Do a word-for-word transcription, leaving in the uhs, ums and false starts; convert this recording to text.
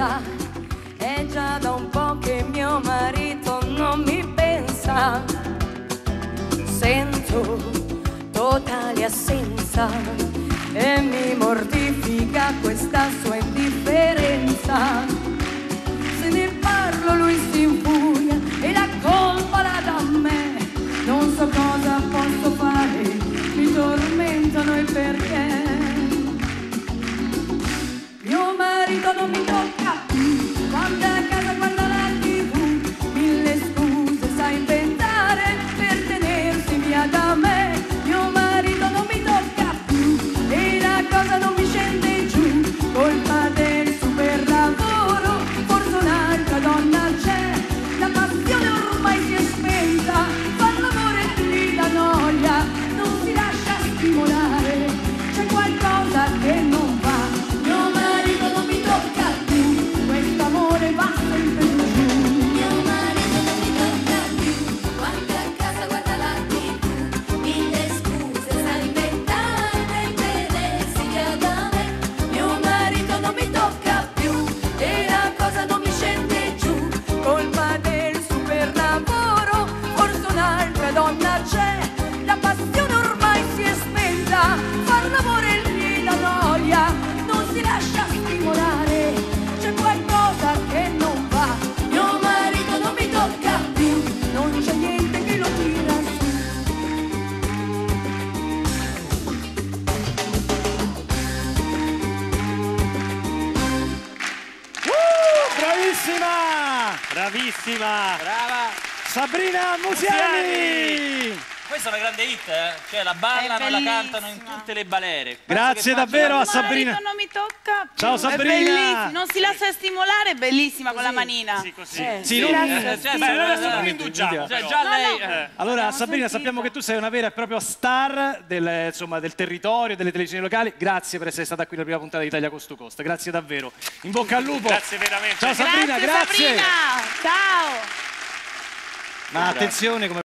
pensa, è già da un po' che mio marito non mi pensa. Sento totale assenza e mi mortifica questa sua indifferenza. Se ne parlo lui si infuria e la colpa la dà a me. Non so cosa posso fare, mi tormentano e perché. Mio marito non mi tocca più, quando è a casa guarda la tivù. Mille scuse sa inventare per tenersi via da me. Mio marito non mi tocca più e la cosa non mi scende giù. Colpa del super lavoro, forse un'altra donna c'è. La passione ormai si è spenta, fa l'amore e lì la noia, non si lascia stimolare, c'è qualcosa che non va. Mio marito non mi tocca più, questo amore va sempre giù. Mio marito non mi tocca più, quando a casa guarda la tivù. Mille scuse sa inventare per tenersi via da me. Mio marito non mi tocca più e la cosa non mi scende giù. Colpa del super lavoro, forse un'altra donna c'è. La passione ormai si è spenta, far l'amore lì la noia, non si lascia stimolare, c'è qualcosa che non va. Mio marito non mi tocca più, non c'è niente che lo tira su. Uh, bravissima! Bravissima! Brava! Sabrina Musiani! Questa è una grande hit, eh? Cioè la ballano e la cantano in tutte le balere. Penso Grazie che davvero a faccia- Sabrina. Non mi tocca più. Ciao, È Sabrina. bellissima. Non si lascia stimolare, è bellissima con la manina. Sì, così. Eh, Sì, Si non- lascia Eh, cioè, stimolare. beh, adesso non non indugiamo, Cioè, però. già No, lei... no. eh. Allora, Abbiamo Sabrina, sentito. sappiamo che tu sei una vera e propria star del, insomma, del territorio, delle televisioni locali. Grazie per essere stata qui alla prima puntata di Italia Coast to Coast. Grazie davvero. In bocca al lupo. Grazie veramente. Ciao Sabrina, Grazie, grazie. Sabrina. Ciao. Ma attenzione come